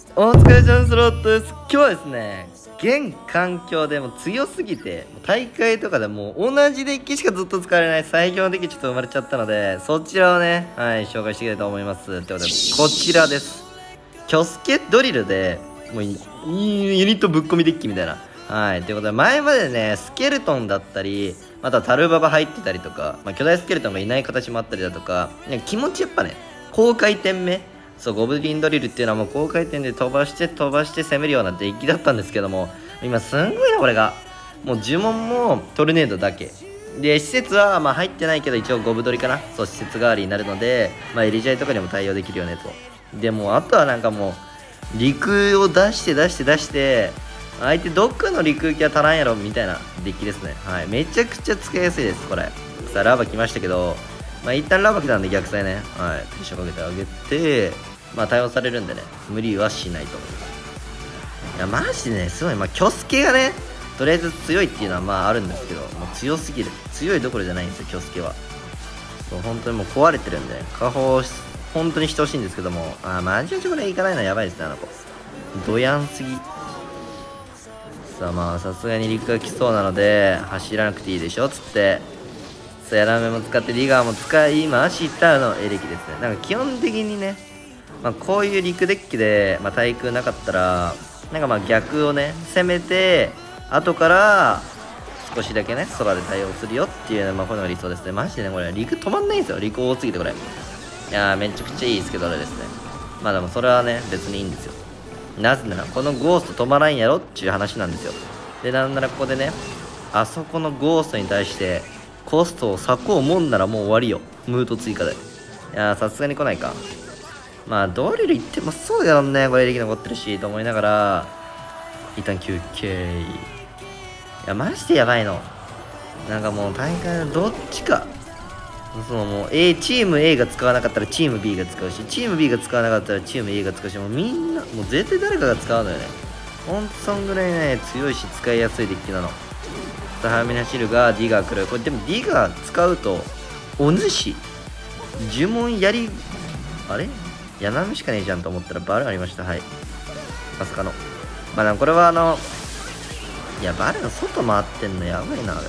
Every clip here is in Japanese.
お疲れ様スロットです。今日はですね、現環境でも強すぎて、大会とかでも同じデッキしかずっと使われない最強のデッキちょっと生まれちゃったので、そちらをね、紹介していきたいと思います。ということで、こちらです。キョスケドリルで、もうユニットぶっ込みデッキみたいな。ということで、前までね、スケルトンだったり、またタルババ入ってたりとか、巨大スケルトンがいない形もあったりだとか、気持ちやっぱね、高回転目。そう、ゴブリンドリルっていうのはもう高回転で飛ばして攻めるようなデッキだったんですけども、今すんごいな、これが。もう呪文もトルネードだけ。で、施設は入ってないけど一応ゴブドリかな。そう、施設代わりになるので、エリジャイとかにも対応できるよねと。で、もうあとはなんかもう、陸を出して、相手どっかの陸行きは足らんやろみたいなデッキですね。めちゃくちゃ使いやすいです、これ。さあ、ラバ来ましたけど、一旦ラバ来たんで逆サイね、プレッシャーかけてあげて、対応されるんでね、無理はしないと思います。いや、マジでね、すごい、キョスケがね、とりあえず強いっていうのはあるんですけど、もう強すぎる。強いどころじゃないんですよ、キョスケは。そう、本当にもう壊れてるんで、下方、本当にしてほしいんですけども、マジでこれいかないのはやばいですね、あの子。ドヤンすぎ。さあさすがに陸が来そうなので、走らなくていいでしょ、つって、ヤラメも使ってリガーも使いましたのエレキですね。なんか基本的にね、こういう陸デッキで、対空なかったら、なんか逆をね、攻めて、後から少しだけね、空で対応するよっていうね、こういうのが理想ですね。マジでね、これ、陸止まんないんですよ。陸多すぎて、これ。いやー、めちゃくちゃいいですけど、あれですね。でもそれはね、別にいいんですよ。なぜなら、このゴースト止まらんやろっていう話なんですよ。で、なんならここでね、あそこのゴーストに対して、コストを割こうもんならもう終わりよ。ムート追加で。いやー、さすがに来ないか。ドリル行ってもそうやろんね。これ、歴残ってるし、と思いながら、一旦休憩。いや、マジでやばいの。なんかもう大会のどっちか。そのもう、チーム A が使わなかったらチーム B が使うし、チーム B が使わなかったらチーム A が使うし、もうみんな、もう絶対誰かが使うのよね。ほんとそんぐらいね、強いし使いやすいデッキなの。早めに走るが、ディガー来る。これでもディガー使うと、お主、呪文やり、あれヤナメしかねえじゃんと思ったらバルありました。はい。まさかの。でもこれはいや、バルの外回ってんのやばいな、あれ。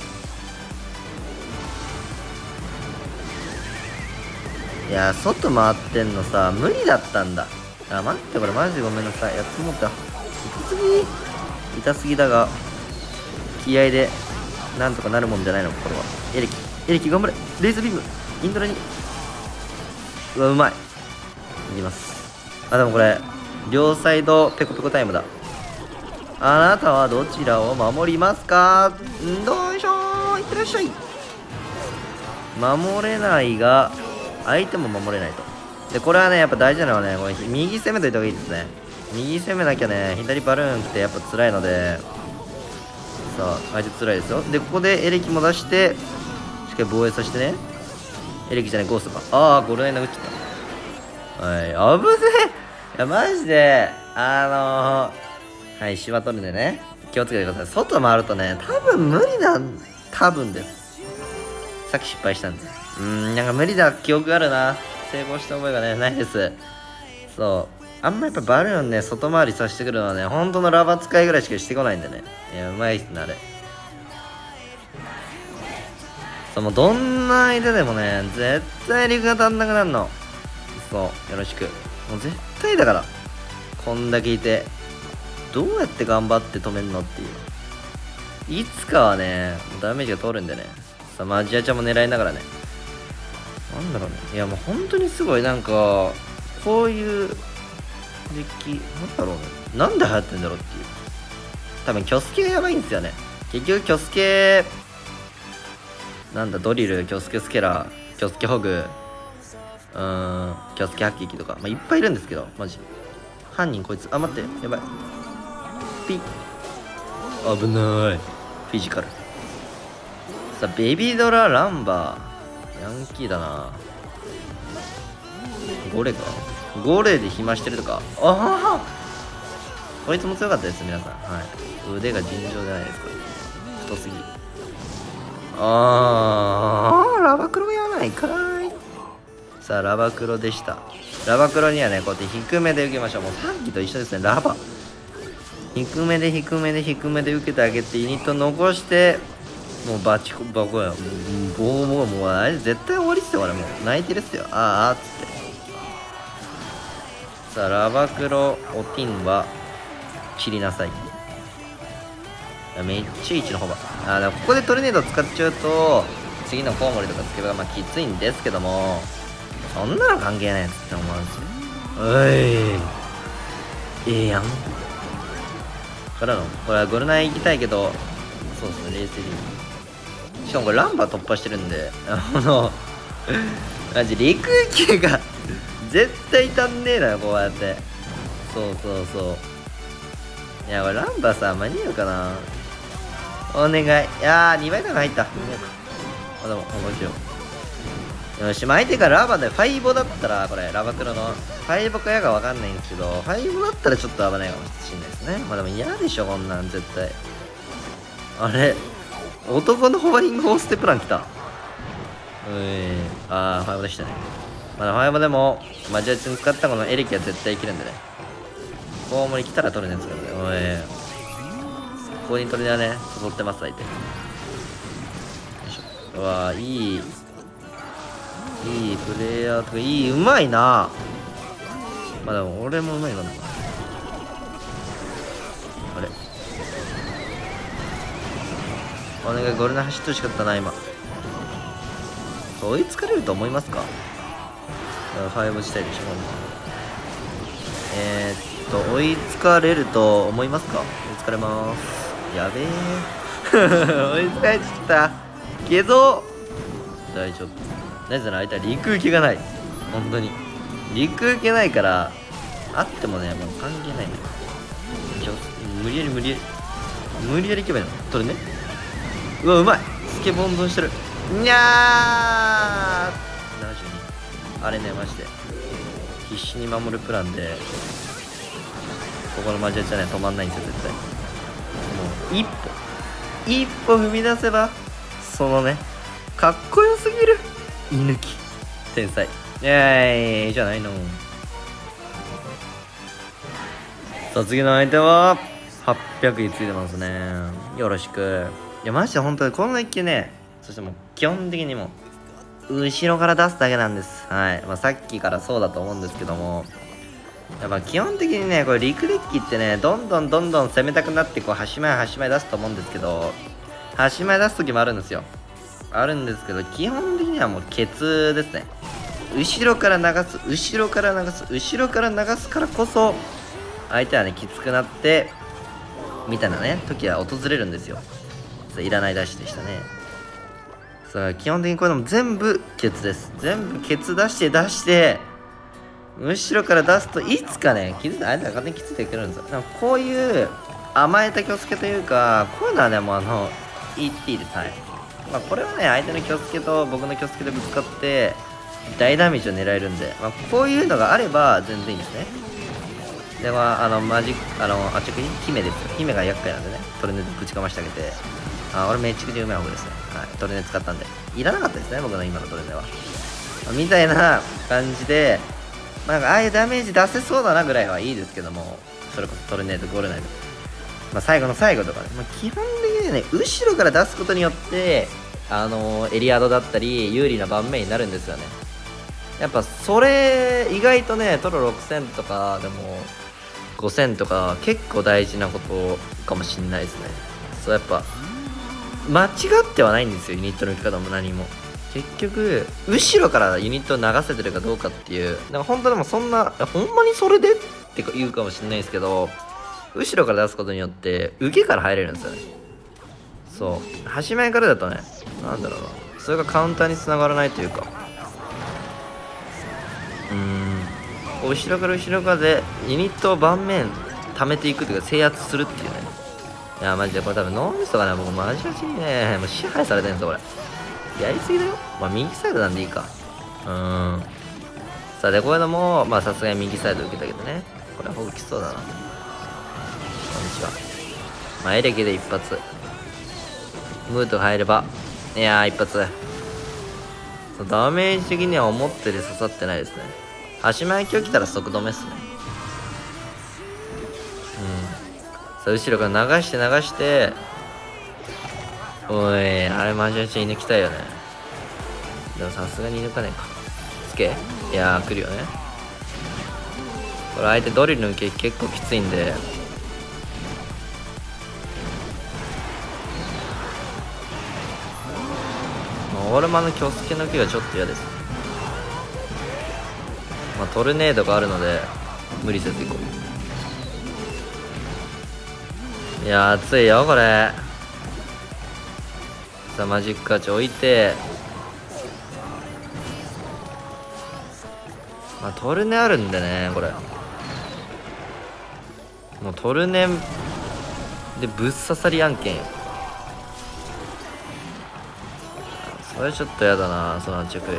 いや、外回ってんのさ、無理だったんだ。待って、これマジでごめんなさい。やってもった。痛すぎだが、気合で、なんとかなるもんじゃないの、これは。エレキ頑張れ。レーズビーム。インドラに。うわ、うまい。いきます。でもこれ、両サイドペコペコタイムだ。あなたはどちらを守りますか？どういしょー。いってらっしゃい。守れないが、相手も守れないと。で、これはね、やっぱ大事なのはね、これ右攻めといた方がいいですね。右攻めなきゃね、左バルーン来てやっぱ辛いので、さあ、相手辛いですよ。で、ここでエレキも出して、しっかり防衛させてね。エレキじゃない、ゴーストか。ゴールライン殴っちゃった。危ねえ。いや、マジで、シワ取るんでね。気をつけてください。外回るとね、多分無理多分です。さっき失敗したんで。なんか無理だ記憶があるな。成功した覚えがね、ないです。そう。あんまやっぱバルーンね、外回りさせてくるのはね、本当のラバ使いぐらいしかしてこないんでね。いや、うまいっすね、あれ。そう、もうどんな相手でもね、絶対陸が足んなくなるの。そう、よろしく。もう絶対だから。こんだけいて。どうやって頑張って止めんのっていう。いつかはね、ダメージが通るんでね。さあ、アジアちゃんも狙いながらね。なんだろうね。いや、もう本当にすごい、なんか、こういうデッキ、なんだろうね。なんで流行ってんだろうっていう。多分、キョスケがやばいんですよね。結局、キョスケ、なんだ、ドリル、キョスケスケラー、キョスケホグ、キョスケ発撃とか、いっぱいいるんですけど、マジ。犯人こいつ、待って、やばい。ピッ。危ない。フィジカル。さあ、ベビードラ、ランバー。ヤンキーだな。ゴレか。ゴレで暇してるとか。こいつも強かったです、皆さん。腕が尋常じゃないですか。太すぎ。ラバクロやないかーい。さあ、ラバクロでした。 ラバクロにはね、こうやって低めで受けましょう。もうさっきと一緒ですね、ラバ。低めで低めで低めで受けてあげて、ユニット残して、もうバチコバコや。もうあれ絶対終わりっすよ、俺もう。泣いてるっすよ。あーっつって。さあ、ラバクロ、オティンは、散りなさい。めっちゃ1の方が。でもここでトルネード使っちゃうと、次のコウモリとかつけばまあきついんですけども、そんなの関係ないやつって思うんですよ。やん。からの、これはゴルナイ行きたいけど、そうですね、冷静に。しかもこれランバー突破してるんで、マジ陸球が絶対足んねえなよ、こうやって。そう。いや、これランバーさ、間に合うかな。お願い。いやー、2倍から入った。でも、面白い。よし、相手がラバでファイボだったら、これ、ラバクロの、ファイボかやかわかんないんですけど、ファイボだったらちょっと危ないかもしれないですね。まあでも嫌でしょ、こんなん、絶対。あれ、男のホバリング4ステップラン来た。ファイボでしたね。まだファイボでも、マジアチに使ったこのエレキは絶対生きるんでね。コウモリ来たら取るんですけどね。ここにトルネはね、誘ってます、相手。よいしょ。うわー、いいプレイヤーとか、うまいな。まあでも、俺もうまいかな。あれ。お願い、ゴルナ走ってほしかったな、今。追いつかれると思いますか？ファイブしたいでしょ。追いつかれると思いますか？追いつかれます。やべえ。追いつかれちゃった。けど、大丈夫。なぜなら相手は陸受けがない。本当に。陸受けないから、あってもね、もう関係ないね。無理やり行けばいいの。取るね。うわ、うまい。スケボンドンしてる。にゃー 72。あれね、マジで。必死に守るプランで、ここのマジアじゃね、止まんないんですよ、絶対。もう、一歩踏み出せば、そのね、かっこよすぎる居抜き。天才。じゃないの。さあ、次の相手は、800位ついてますね。よろしく。いや、マジで本当にこの一球ね、そしてもう、基本的にもう、後ろから出すだけなんです。はい。まあ、さっきからそうだと思うんですけども、やっぱ基本的にね、これ陸デッキってね、どんどん攻めたくなって、こう、端前出すと思うんですけど、端前出す時もあるんですよ。あるんですけど、基本的にはもう、ケツですね。後ろから流すからこそ、相手はね、きつくなって、みたいなね、時は訪れるんですよ。いらないダッシュでしたね。さあ、基本的にこれでも全部ケツです。全部ケツ出して、後ろから出すといつかね、気づいて相手が勝手に気づいてくるんですよ。でもこういう甘えた気をつけというか、こういうのはね、もう言っていいです。はい。まあこれはね、相手の気をつけと僕の気をつけでぶつかって、大ダメージを狙えるんで、まあこういうのがあれば全然いいんですね。では、あっちくに姫ですよ。姫が厄介なんでね、トルネでぶちかましてあげて、俺めっちゃくちゃうまい方ですね。はい、トルネ使ったんで。いらなかったですね、僕の今のトルネは。みたいな感じで、なんかああいうダメージ出せそうだなぐらいはいいですけども、それこそトルネード、ゴールナイト。まあ最後の最後とかね、まあ、基本的にね、後ろから出すことによって、エリアドだったり、有利な盤面になるんですよね。やっぱそれ、意外とね、トロ6000とかでも、5000とか結構大事なことかもしんないですね。そう、やっぱ、間違ってはないんですよ、ユニットの受け方も何も。結局、後ろからユニットを流せてるかどうかっていう、でも本当でもそんな、ほんまにそれでって言うかもしれないですけど、後ろから出すことによって、受けから入れるんですよね。そう。端前からだとね、なんだろうな。それがカウンターに繋がらないというか、後ろからで、ユニットを盤面溜めていくというか、制圧するっていうね。いや、マジでこれ多分脳みそがね、僕マジマジにね、もう支配されてるんですよ、これ。やりすぎだよ。まあ、右サイドなんでいいか。さあ、で、こういうのも、まあ、さすがに右サイド受けたけどね。これはほぼきそうだな。こんにちは。まあ、エレケで一発。ムートが入れば。いやー、一発。ダメージ的には思ってて刺さってないですね。 足前今日来たら即止めっすね。さあ後ろから流しておい、あれマジで抜きたいよね。でもさすがに抜かねえか。つけいやー来るよね。これ相手ドリルの受け結構きついんで、オールマの巨助の受けがちょっと嫌ですね。トルネードがあるので無理せずいこう。いやー熱いよこれ。さあマジックアーチ置いて、トルネあるんでね、これもうトルネでぶっ刺さり案件。それちょっとやだな、その安着。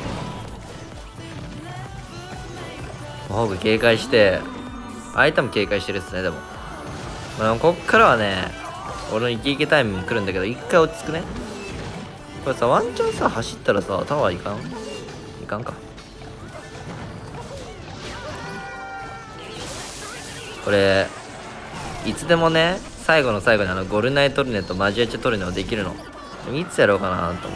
ホーク警戒して、相手も警戒してるっすね。でもこっからはね、俺のイケイケタイムも来るんだけど、一回落ち着くね。これさ、ワンチャンさ走ったらさ、タワーいかんか。これいつでもね、最後の最後にゴルナイトルネとマジアチェトルネをできるのいつやろうかなと思って。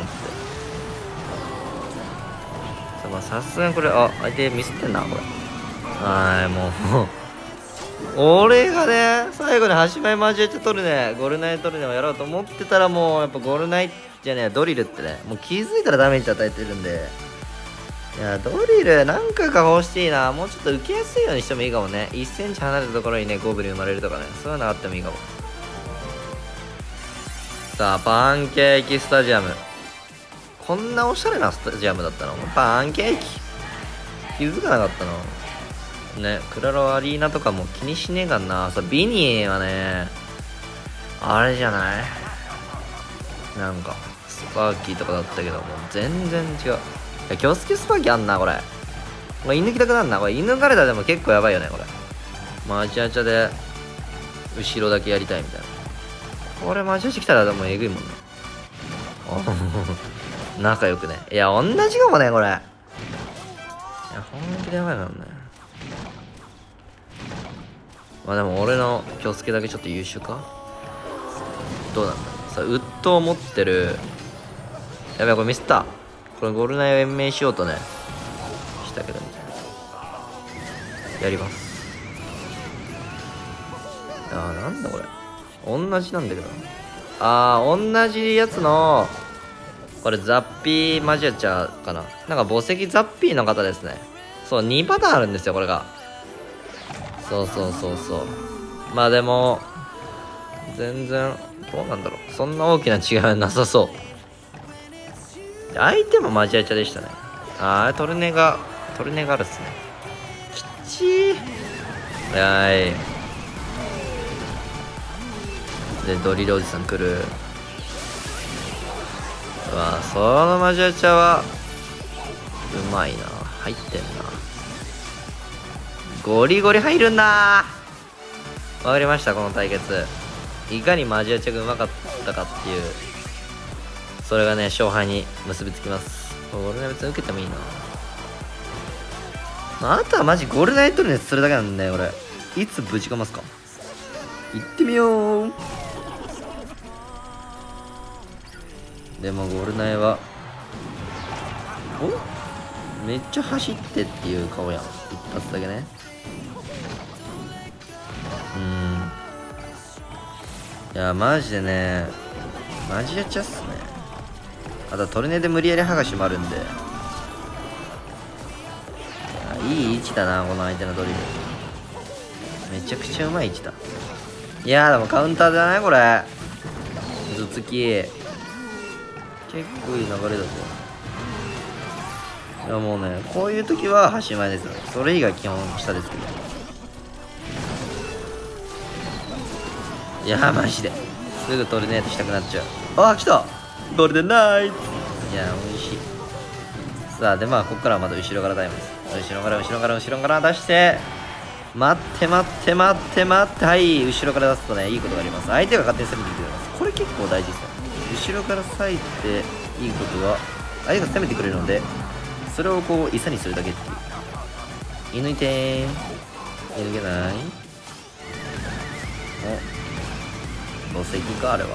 さすがにこれ相手ミスってんなこれ。もう俺がね最後に端前マジアチェトルネゴルナイトルネをやろうと思ってたら、もうやっぱゴルナイじゃねえドリルってね、もう気づいたらダメージ与えてるんで、いやドリルなんか加工していいな。もうちょっと受けやすいようにしてもいいかもね。1センチ離れたところにねゴブリン生まれるとかね、そういうのあってもいいかも。さあパンケーキスタジアム、こんなおしゃれなスタジアムだったの。パンケーキ気づかなかったのね。クラロアリーナとかも気にしねえかんな。さビニーはねあれじゃない、なんかスパーキーとかだったけどもう全然違う。キョスケスパーキーあんなこれ。これ射抜きたくなんなこれ。射抜かれたらでも結構やばいよねこれ。マチャチャで後ろだけやりたいみたいな。これマチャチャ来たらでもえぐいもんね。仲良くね。いや同じかもねこれ。いや本気でやばいからね。でも俺のキョスケだけちょっと優秀か。どうなんださあ。ウッドを持ってる。やべえこれミスった。これゴルナイを延命しようとねしたけどみたいな。やります。なんだこれ。同じなんだけど。同じやつのこれザッピーマジアチャーかな。なんか墓石ザッピーの方ですね。そう2パターンあるんですよこれが。そうでも全然どうなんだろう、そんな大きな違いはなさそう。相手もマジアチャでしたね。トルネがあるっすね。きっちー。でドリルおじさん来る。そのマジアチャはうまいな。入ってんな。ゴリゴリ入るんだ。わかりました。この対決いかにマジアチャがうまかったかっていう、それがね勝敗に結びつきます。俺は別に受けてもいいな。あとはマジゴールナイトルネするだけなんだよ俺。いつぶちかますか。行ってみよう。でもゴールナイはめっちゃ走ってっていう顔やん。一発だけね。いやマジでねマジやっちゃっすね。あとトルネで無理やり剥がしもあるんで、いい位置だなこの相手のドリル。めちゃくちゃうまい位置だ。いやでもカウンターじゃないこれ。頭突き結構いい流れだぞ。いやもうねこういう時は端前ですよ。それ以外基本下ですけど。いやマジですぐトルネートしたくなっちゃう。来たゴールデンナイト。いや美味しい。さあでここからはまた後ろからタイムです。後ろから出して、待ってはい、後ろから出すとねいいことがあります。相手が勝手に攻めてくれます。これ結構大事ですね。後ろから割いていいことは相手が攻めてくれるので、それをこう餌にするだけっていう。 射抜いてー。射抜けない。お、土石か、あれは。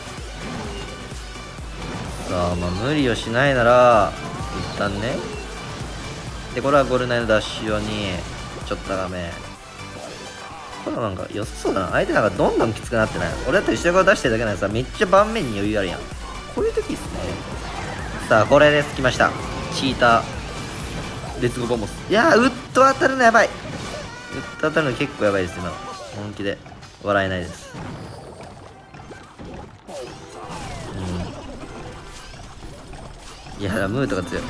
さあ、まあ無理をしないなら一旦ね。でこれはゴルナイのダッシュ用にちょっと高め。これはなんか良さそうだな。相手なんかどんどんきつくなってない？俺だって後ろから出してるだけなのにさ、めっちゃ盤面に余裕あるやん。こういう時ですね。さあこれです。来ました、チーターレッツゴーボンボス。いやー、ウッド当たるのやばい。ウッド当たるの結構やばいです今。本気で笑えないです。いや、ムートが強い。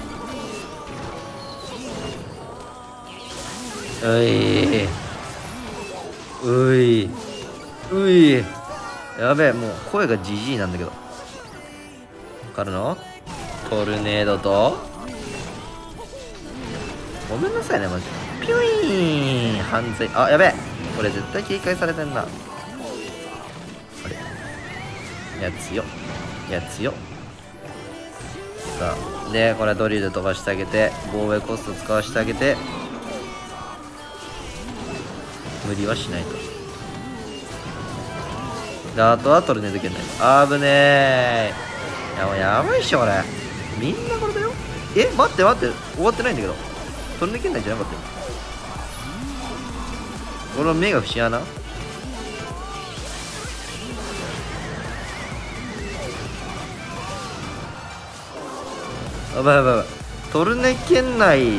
ういやべえ、もう声がジジイなんだけど。わかるの？トルネードとごめんなさいねマジで。ピュイーン犯罪。あ、やべえ、これ絶対警戒されてんな。あれ、いや強っ、いや強っ。さあでこれドリル飛ばしてあげて、防衛コスト使わせてあげて、無理はしないと。であとはトルネード圏内。あぶねえ。いやもうやばいっしょこれ。みんなこれだよ。え、待って待って、終わってないんだけど。トルネード圏内じゃなかったよ。俺の目が節穴。やばいやばいやばい。トルネ圏内。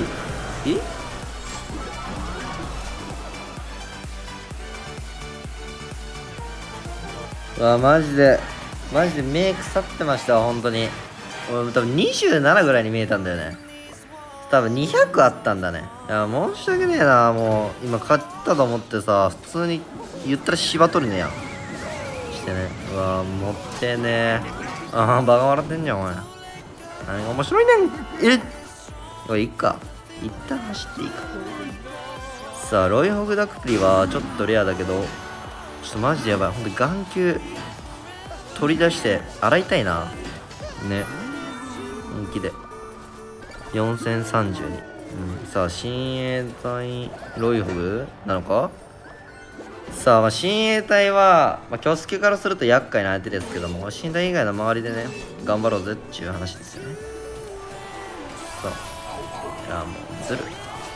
マジで目腐ってましたわ本当に。俺多分27ぐらいに見えたんだよね。多分200あったんだね。いや申し訳ねえな。もう今買ったと思ってさ、普通に言ったら芝取りねやんしてね。うわもってねえ。ああバカ笑ってんじゃんお前。何が面白いねん。これいっか、一旦走っていいか。さあロイホグダクプリはちょっとレアだけど、ちょっとマジでやばい。ほんと眼球取り出して洗いたいなね、本気で。4032、さあ親衛隊ロイホグなのか。さあ、まあ、親衛隊は、まあ、キョスケからすると厄介な相手ですけども、親衛隊以外の周りでね頑張ろうぜっていう話ですよね。さあ、いやもうずる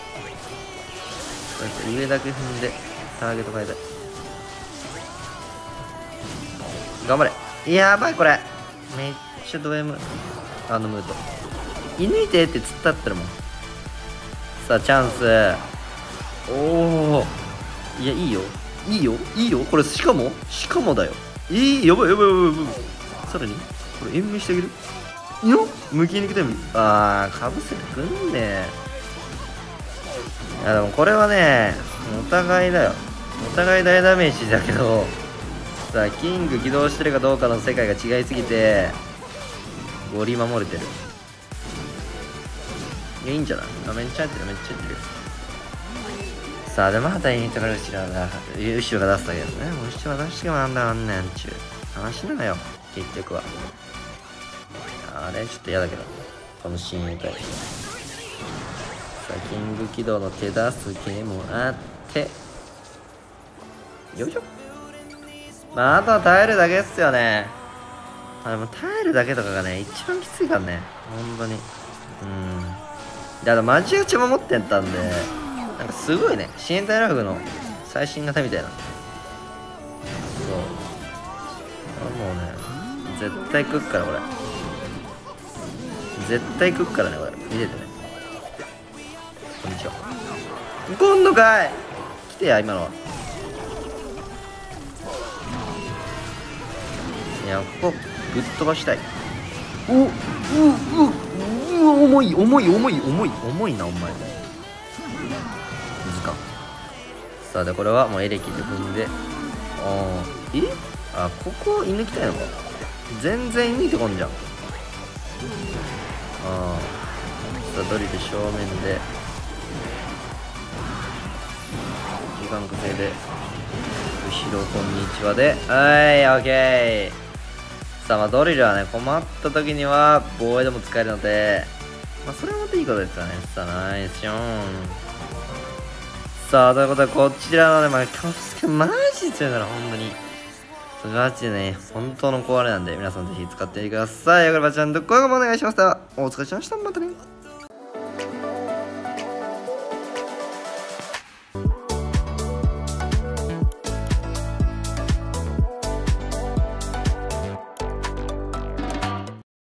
い。上だけ踏んでターゲット変えたい。頑張れ。やばいこれめっちゃド M。 ムート射抜いてって突っ立ってるもん。さあチャンス。おお、いやいいよこれ。しかもだよ。やばい。さらにこれ延命してあげるよ。向きに来たみかぶせてくんね。いやでもこれはねお互いだよ。お互い大ダメージだけどさあ、キング起動してるかどうかの世界が違いすぎてゴリ守れてる。いやいいんじゃない。めっちゃ入ってる。さあでまたイントから後ろが出すだけどね。もう後ろ出してもなんだなんねんちゅう話なのよ結局は。あれちょっと嫌だけどこの親衛隊。さあキング起動の手助けもあってよいしょ。まああとは耐えるだけっすよね。でも耐えるだけとかがね一番きついからね本当に。だからマジ打ちも持ってたんで、なんかすごいね親衛隊ラグの最新型みたいな。そうもうね絶対食っからこれ。絶対食っからねこれ。見ててね。こんにちは。来んのかい。来てや今のは。いやここぶっ飛ばしたい。重いなお前。水か。さあでこれはもうエレキで踏んで、ここ射抜きたいのか。全然射抜いてこんじゃん。さあドリル正面で時間稼いで後ろこんにちはで、はいオッケー。さあまあドリルはね困った時には防衛でも使えるので、まあそれはまたいいことですよね。さあナイスション。 さあ、ということで、こちらのね、まあ、キャスケマジ強いから、ほんとに。ガチでね、本当の壊れなんで、皆さんぜひ使ってみてください。よければチャンネル登録もお願いします。では、お疲れ様でした。またね。